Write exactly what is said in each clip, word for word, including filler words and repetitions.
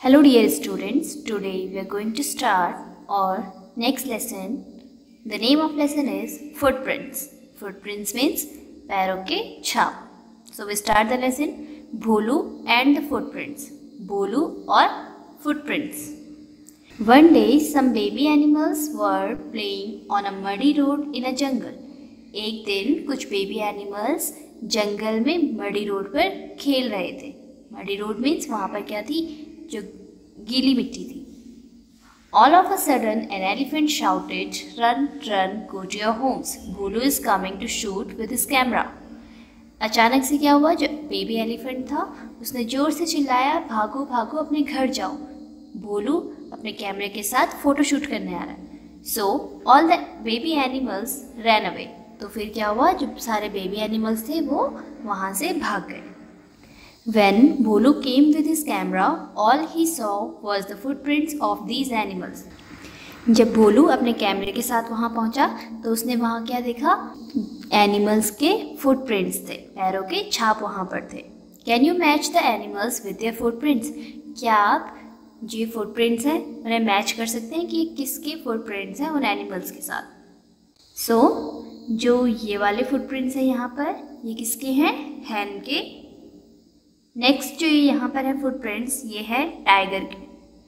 Hello dear students, today we are going to start our next lesson. The name of lesson is footprints. Footprints means पैरों के छाप. So we start the lesson. Bholu and the footprints. भोलू और footprints. One day some baby animals were playing on a muddy road in a jungle. एक दिन कुछ baby animals जंगल में muddy road पर खेल रहे थे. Muddy road means वहाँ पर क्या थी, जो गीली मिट्टी थी. All of a sudden an elephant shouted, "Run, run, go to your homes. Bholu is coming to shoot with his camera." अचानक से क्या हुआ, जो बेबी एलिफेंट था उसने जोर से चिल्लाया, भागो भागो अपने घर जाओ, भोलू अपने कैमरे के साथ फोटो शूट करने आ रहा है. So all the baby animals ran away. तो फिर क्या हुआ, जो सारे बेबी एनिमल्स थे वो वहाँ से भाग गए. When Bholu came with his camera, all he saw was the footprints of these animals. जब भोलू अपने कैमरे के साथ वहाँ पहुँचा तो उसने वहाँ क्या देखा, एनिमल्स के फुटप्रिंट्स थे, पैरों के छाप वहाँ पर थे. Can you match the animals with their footprints? क्या आप जो फुटप्रिंट्स हैं उन्हें मैच कर सकते हैं कि किसके फुटप्रिंट्स हैं उन एनिमल्स के साथ? सो so, जो ये वाले फुटप्रिंट्स हैं यहाँ पर, ये किसके हैं, हैन के. नेक्स्ट जो यहाँ पर है फुटप्रिंट्स, ये है टाइगर के.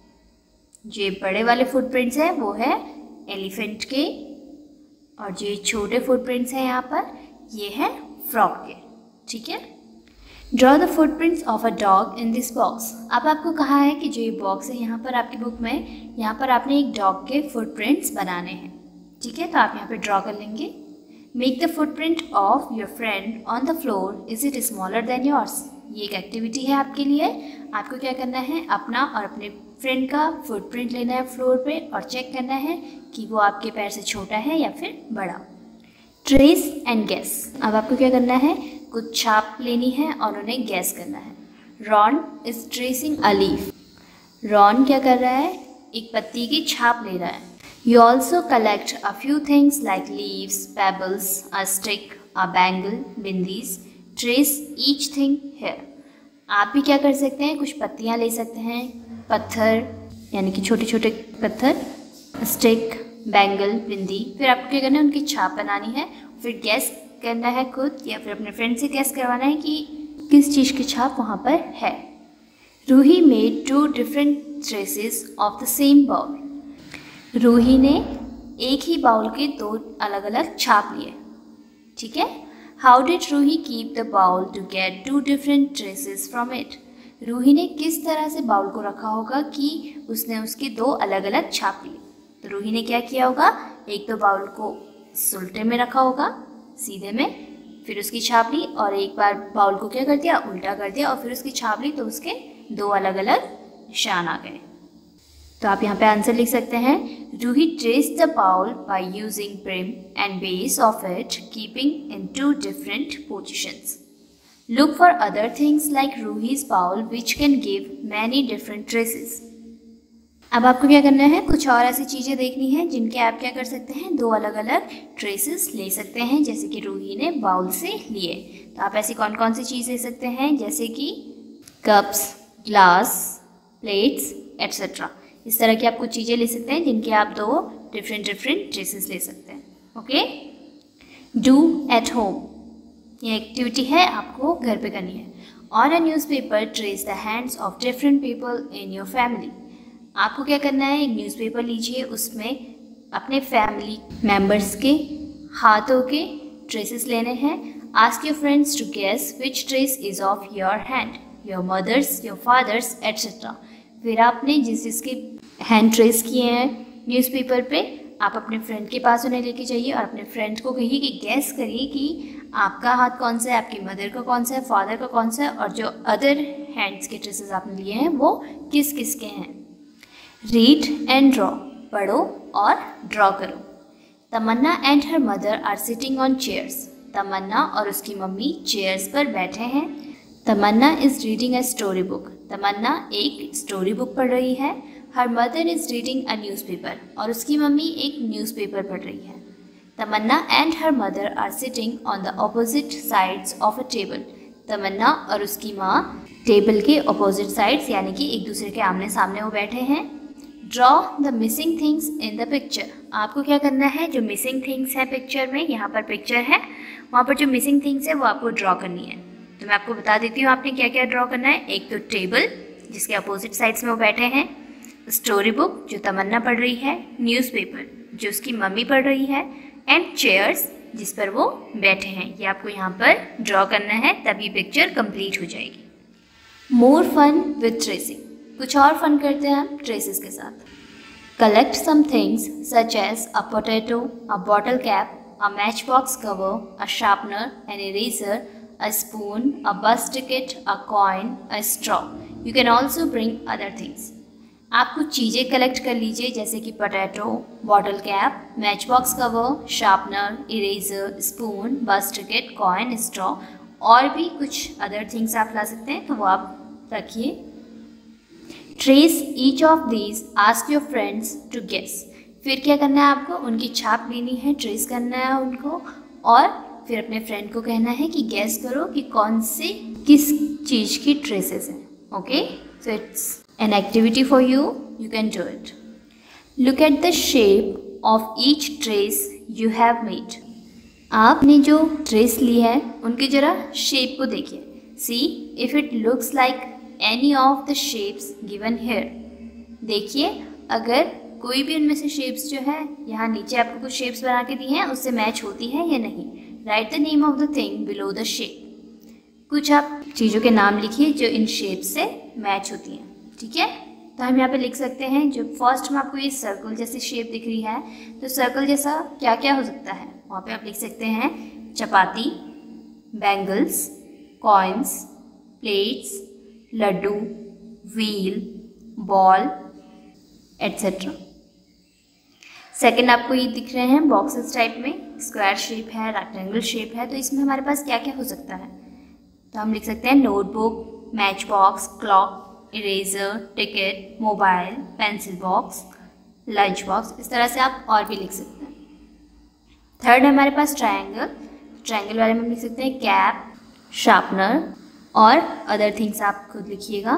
जो बड़े वाले फुटप्रिंट्स हैं वो है एलिफेंट के, और जो छोटे फुटप्रिंट्स हैं यहाँ पर ये है फ्रॉग के. ठीक है. Draw the footprints of a dog in this box. अब आपको कहा है कि जो ये बॉक्स है यहाँ पर आपकी बुक में, यहाँ पर आपने एक डॉग के फुटप्रिंट्स बनाने हैं. ठीक है, तो आप यहाँ पर ड्रॉ कर लेंगे. Make the footprint of your friend on the floor. Is it smaller than yours? ये एक एक्टिविटी है आपके लिए. आपको क्या करना है, अपना और अपने फ्रेंड का फुटप्रिंट लेना है फ्लोर पे और चेक करना है कि वो आपके पैर से छोटा है या फिर बड़ा. Trace and guess. अब आपको क्या करना है, कुछ छाप लेनी है और उन्हें गैस करना है. Ron is tracing a leaf. Ron क्या कर रहा है, एक पत्ती की छाप ले रहा है. You also collect a few things like leaves, pebbles, a stick, a bangle, bindis. Trace each thing here. आप भी क्या कर सकते हैं, कुछ पत्तियाँ ले सकते हैं, पत्थर यानी कि छोटे छोटे पत्थर, स्टिक, बैंगल, बिंदी. फिर आपको क्या करना है, उनकी छाप बनानी है. फिर गैस करना है खुद या फिर अपने फ्रेंड से गैस करवाना है कि किस चीज़ की छाप वहाँ पर है. Roohi made two different traces of the same bowl. Roohi ने एक ही बाउल के दो अलग अलग छाप लिए. ठीक है. How did Roohi keep the bowl to get two different traces from it? Roohi ने किस तरह से बाउल को रखा होगा कि उसने उसके दो अलग अलग छाप लिए. तो रूही ने क्या किया होगा, एक तो बाउल को उल्टे में रखा होगा, सीधे में, फिर उसकी छाप ली, और एक बार बाउल को क्या कर दिया, उल्टा कर दिया, और फिर उसकी छाप ली, तो उसके दो अलग अलग निशान आ गए. तो आप यहाँ पे आंसर लिख सकते हैं, Roohi traced the bowl by using brim and base of it, keeping in two different positions. Look for other things like Roohi's bowl which can give many different traces. अब आपको क्या करना है, कुछ और ऐसी चीज़ें देखनी है जिनके आप क्या कर सकते हैं, दो अलग अलग ट्रेसेस ले सकते हैं, जैसे कि रूही ने बाउल से लिए. तो आप ऐसी कौन कौन सी चीज़ ले सकते हैं, जैसे कि कप्स, ग्लास, प्लेट्स एट्सेट्रा. इस तरह की आप कुछ चीज़ें ले सकते हैं जिनके आप दो डिफरेंट डिफरेंट ट्रेसेस ले सकते हैं. ओके. Do at home. ये एक्टिविटी है, आपको घर पे करनी है. On a newspaper trace the hands of different people in your family. आपको क्या करना है, एक न्यूज़पेपर लीजिए, उसमें अपने फैमिली मेम्बर्स के हाथों के ट्रेसेस लेने हैं. Ask your friends to guess which trace is of your hand, your mother's, your father's etcetera. फिर आपने जिस जिसके हैंड ट्रेस किए हैं न्यूज़पेपर पे, आप अपने फ्रेंड के पास उन्हें लेके जाइए और अपने फ्रेंड को कहिए कि गैस करिए कि आपका हाथ कौन सा है, आपकी मदर का कौन सा है, फादर का कौन सा है, और जो अदर हैंड्स के ट्रेसेस आपने लिए हैं वो किस किस के हैं. Read and draw. पढ़ो और ड्रॉ करो. Tamanna and her mother are sitting on chairs. Tamanna और उसकी मम्मी चेयर्स पर बैठे हैं. Tamanna is reading a story book. Tamanna एक स्टोरी बुक पढ़ रही है. Her mother is reading a newspaper. और उसकी मम्मी एक न्यूज़पेपर पढ़ रही है. Tamanna and her mother are sitting on the opposite sides of a table. Tamanna और उसकी माँ टेबल के अपोजिट साइड्स यानी कि एक दूसरे के आमने सामने वो बैठे हैं। Draw the missing things in the picture. आपको क्या करना है, जो मिसिंग थिंग्स है पिक्चर में, यहाँ पर पिक्चर है, वहाँ पर जो मिसिंग थिंग्स है वो आपको ड्रॉ करनी है। तो मैं आपको बता देती हूँ आपने क्या क्या ड्रॉ करना है। एक तो टेबल जिसके अपोजिट साइड्स में वो बैठे हैं, स्टोरी बुक जो तमन्ना पढ़ रही है, न्यूज़पेपर जो उसकी मम्मी पढ़ रही है, एंड चेयर्स जिस पर वो बैठे हैं। ये आपको यहाँ पर ड्रॉ करना है, तभी पिक्चर कंप्लीट हो जाएगी। More fun with tracing. कुछ और फन करते हैं हम ट्रेसेस के साथ। Collect some things such as a potato, a bottle cap, a match box cover, a sharpener, an eraser, a spoon, a bus ticket, a coin, a straw. You can also bring other things. आप कुछ चीज़ें collect कर लीजिए जैसे कि potato, bottle cap, match box cover, sharpener, eraser, spoon, bus ticket, coin, straw, और भी कुछ अदर थिंग्स आप ला सकते हैं, तो वो आप रखिए। Trace each of these, ask your friends to guess. फिर क्या करना है आपको, उनकी छाप लेनी है, ट्रेस करना है उनको, और फिर अपने फ्रेंड को कहना है कि गेस करो कि कौन से किस चीज़ की ट्रेसेस हैं। Okay, so it's an activity for you, you can do it. Look at the shape of each trace you have made. आपने जो ट्रेस ली है उनकी जरा शेप को देखिए। See if it looks like any of the shapes given here. देखिए अगर कोई भी उनमें से शेप्स जो है यहाँ नीचे आपको कुछ शेप्स बना के दी हैं उससे मैच होती है या नहीं। Write the name of the thing below the shape. कुछ आप चीज़ों के नाम लिखिए जो इन शेप से मैच होती हैं। ठीक है, तो हम यहाँ पे लिख सकते हैं, जो फर्स्ट में आपको ये सर्कल जैसी शेप दिख रही है, तो सर्कल जैसा क्या क्या हो सकता है, वहाँ पे आप लिख सकते हैं chapati, bangles, coins, plates, laddoo, wheel, ball, etcetera. Second आपको ये दिख रहे हैं बॉक्सेस टाइप में, स्क्वायर शेप है, रेक्टेंगल शेप है, तो इसमें हमारे पास क्या क्या हो सकता है, तो हम लिख सकते हैं notebook, match box, clock, eraser, ticket, mobile, pencil box, lunch box. इस तरह से आप और भी लिख सकते हैं। थर्ड है हमारे पास ट्रायंगल। ट्रायंगल वाले में हम लिख सकते हैं कैप, शार्पनर और अदर थिंग्स आप खुद लिखिएगा।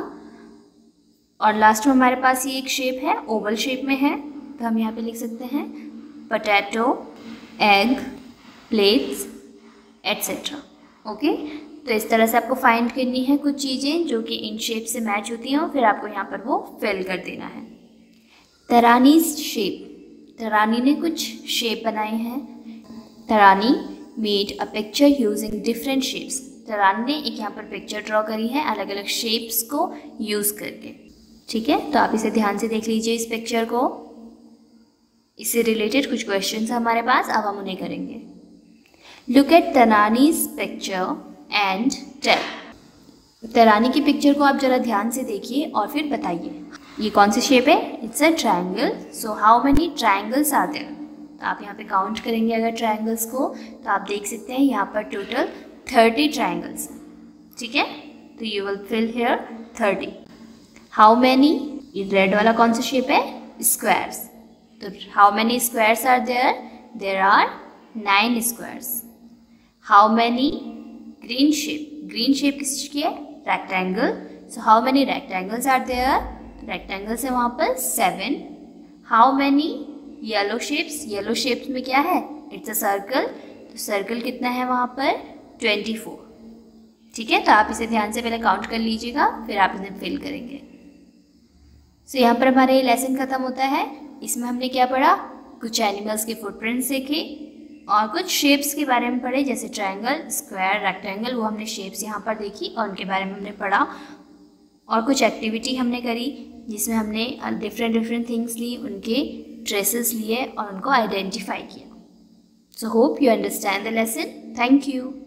और लास्ट में हमारे पास ये एक शेप है, ओवल शेप में है, तो हम यहाँ पे लिख सकते हैं potato, egg, plates, etcetera. Okay, तो इस तरह से आपको फाइंड करनी है कुछ चीज़ें जो कि इन शेप से मैच होती हैं, और फिर आपको यहाँ पर वो फिल कर देना है। तरानीज शेप। तरानी ने कुछ शेप बनाए हैं। Tarani made a picture using different shapes. Tarani ने एक यहाँ पर पिक्चर ड्रॉ करी है अलग अलग शेप्स को यूज़ करके। ठीक है, तो आप इसे ध्यान से देख लीजिए इस पिक्चर को। इससे रिलेटेड कुछ क्वेश्चंस हमारे पास, अब हम उन्हें करेंगे। Look at Tarani's picture and tell. Tarani की पिक्चर को आप जरा ध्यान से देखिए और फिर बताइए ये कौन सी शेप है। It's a triangle, so how many triangles are there. तो आप यहाँ पे काउंट करेंगे अगर ट्रायंगल्स को, तो आप देख सकते हैं यहाँ पर टोटल थर्टी ट्रायंगल्स। ठीक है, तो you will fill here thirty. How many, ये रेड वाला कौन सा शेप है, स्क्वायर्स। तो how many squares are there, there are nine squares. How many, green shape, green shape किस की है, rectangle, so how many rectangles are there, rectangles है वहाँ पर seven. How many yellow shapes, yellow shapes में क्या है, इट्स अ सर्कल, तो सर्कल कितना है वहाँ पर ट्वेंटी फोर। ठीक है, तो आप इसे ध्यान से पहले काउंट कर लीजिएगा, फिर आप इन्हें फिल करेंगे। सो so, यहाँ पर हमारा ये लेसन खत्म होता है। इसमें हमने क्या पढ़ा, कुछ एनिमल्स के फुटप्रिंट्स देखे और कुछ शेप्स के बारे में पढ़े, जैसे ट्रायंगल, स्क्वायर, रेक्टेंगल, वो हमने शेप्स यहाँ पर देखी और उनके बारे में हमने पढ़ा। और कुछ एक्टिविटी हमने करी जिसमें हमने डिफरेंट डिफरेंट थिंग्स ली, उनके ट्रेसेस लिए और उनको आइडेंटिफाई किया। So hope you understand the lesson. Thank you.